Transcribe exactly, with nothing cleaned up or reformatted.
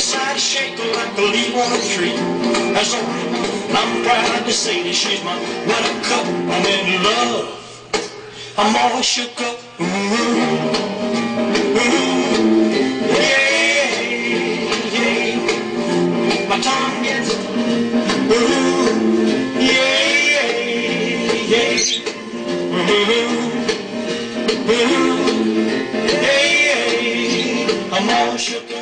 beside a shaker like a leaf on a tree. As a woman, I'm proud to say that she's my buttercup. I'm in love, I'm all shook up. Ooh, ooh, yeah, yeah. My tongue gets, ooh, yeah, yeah, yeah. Ooh, ooh, yeah, yeah. I'm all shook up.